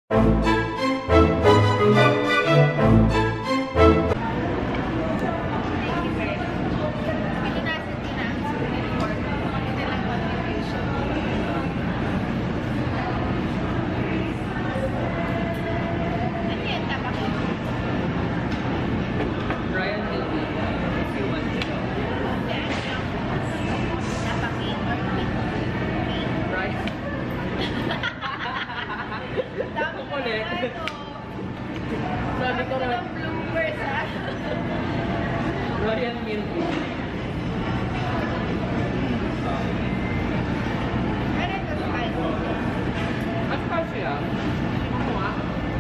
Sabi ko na bloopers ha. Royal milk. Pero ito spicy. At spicy ah. Ako nga.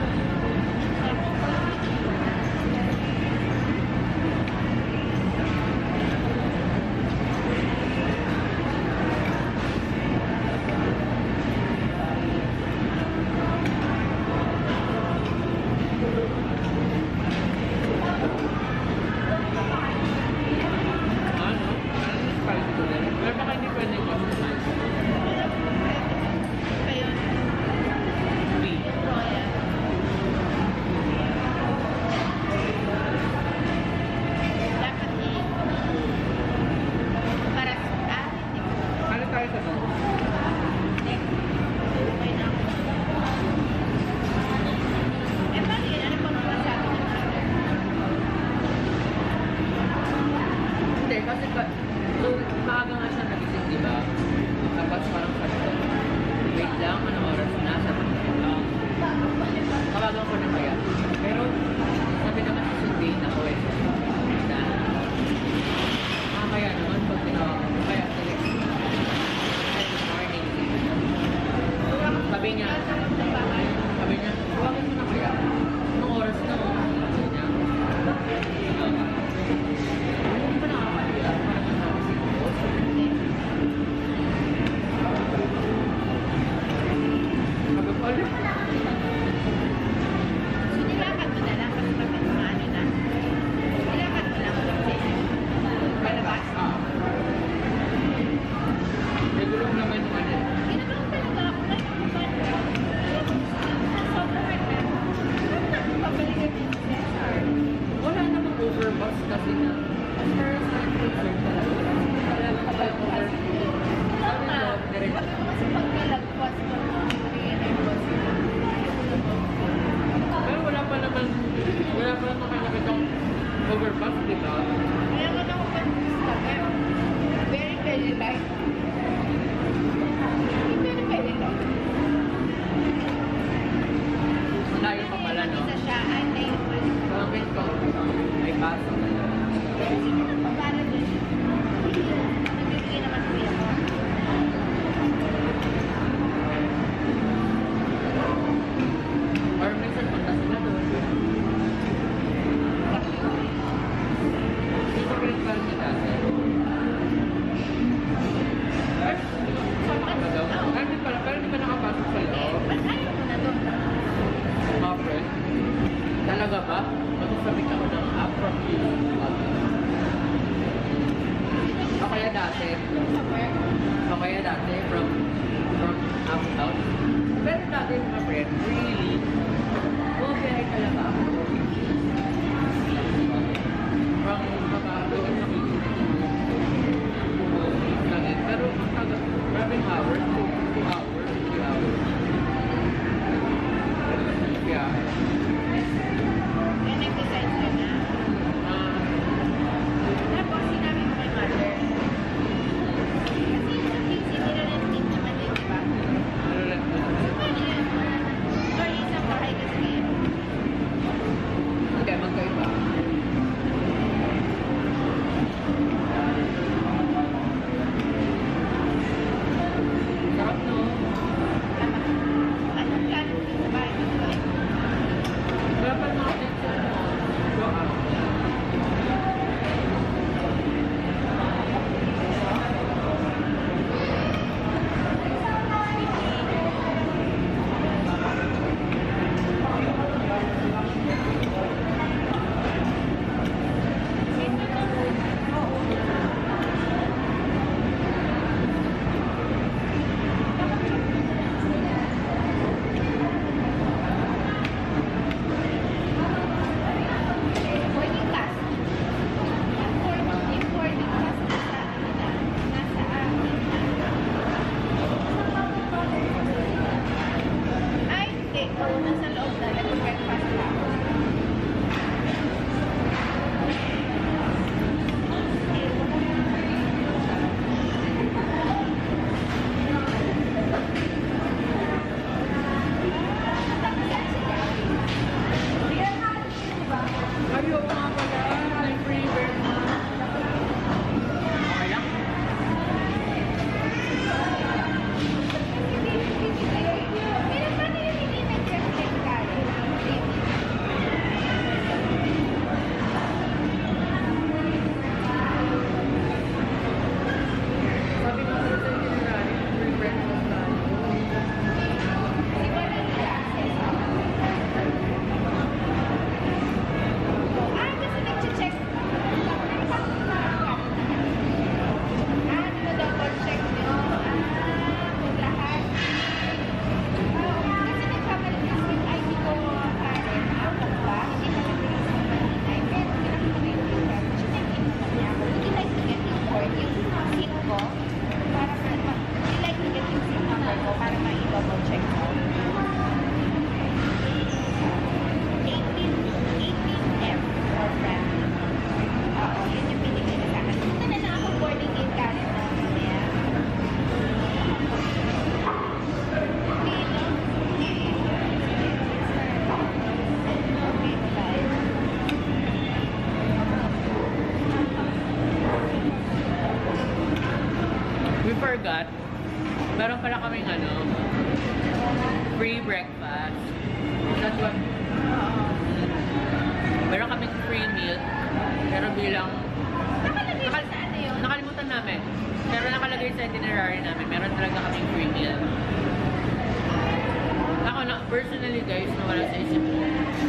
Maaga nga siya nagising, di ba? Tapos parang kasto. Wait lang, anong oras na? Sabi ko, tawagan ko na kaya. Pero, sabi naman sa survey na ko eh. Na, kaya naman pag tinawagan ko. Kaya, select. Good morning. Sabi niya, tawagan mo na kaya. Anong oras na? Sabi niya, hindi pa nakakaliya. Wala namang overbus kasi na as far as I'm concerned talaga. Wala namang overbus. Mas pagkalagpas ko Pero wala pa naman nakakitang overbus, di ba? kaya ko na ako very, very light. Very, very light. Malayo pa pala, no? Isa siya, ay, Bakit ko? May paso na lang. sige na pa, para doon siya. Nagbibigay naman ko yan. Or minsan punta sila doon. Dito rin pa rin sila. Sama ka ba daw? Pero di pa nakapasok sa loob. Ba't ayaw mo na doon? Mga friend. Talaga ba? Magsasabit ako ng appropriate. O kaya dati. O kaya dati from uptown. Pero dati mga friend, really, bumabiyahe talaga ako. From doon sa pero maraming hours, 2 hours, 3 hours. Yeah. Kaya nag-decide ka Hindi, kung nasa loob na, nag-breakfast pa ako. Ayaw nga pala. May free breakfast. Okay lang? Pero paano yung hindi nag-reflect tayo? Sabi ko sa itinerary, free breakfast tayo. Di ba nag-access ako? Kasi nag-check. Double check nyo. Kung lahat. Kasi nagpapalit kasi yung ID ko, Karen, out of ba? Hindi pa nag-release ng Manila. Pero pinakita ko yung picture. Kasi nag-input niya ako. Would you like to get import yung SIM ko? Para sa, would you like to get yung SIM number ko para ma-double check ko? 18F for family. Oo, yun yung pinili na sa akin. Punta na lang ako boarding gate Karen na mamaya. Okay, bye. We forgot. Meron pala kaming free breakfast. That's what... Meron kaming free meal. Pero bilang... Nakalagay sa ano yun? Nakalimutan namin. Pero nakalagay sa itinerary namin. Meron talaga kaming free meal. Ako na, personally guys, nawala sa isip ko.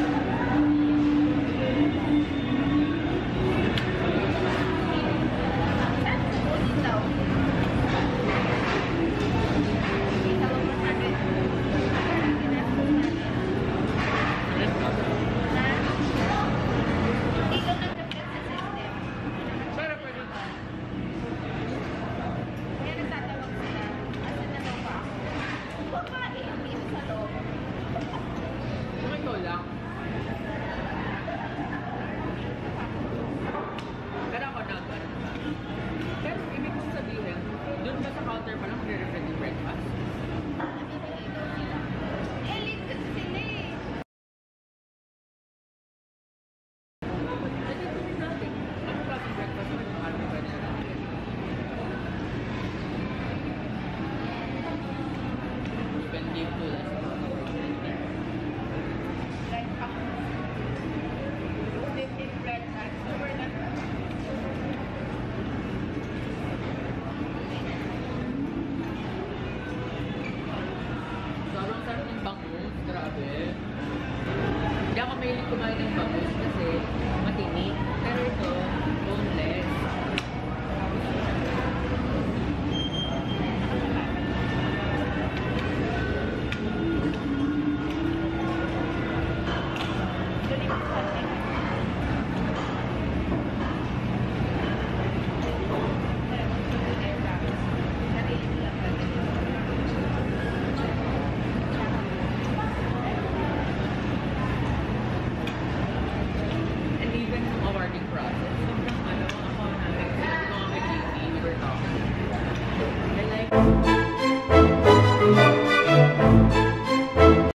Saan subunin daw? Tawag mo sa akin. Let's go. Na? Hindi ko nag-reflect sa system. Pero pwede. Kaya nagtatawag sila. Asan na daw ba ako? Babae, dito sa loob. Kung ikaw lang. Pero ako na. Pero ibig kong sabihin, doon ba sa counter pa lang magre-reflect yung breakfast? Nabibigay daw sila. Elite kasi sila eh. Pwede tuloy natin. Ano klaseng breakfast ba yung araw pwede na natin? Depende po lang sa mga Right up. 15 bread bags. So we're not... sobrang sarap ng bangus, grabe. Hindi ako mahilig kumain ng bangus kasi matinik. Pero ito, boneless. Galing ko sa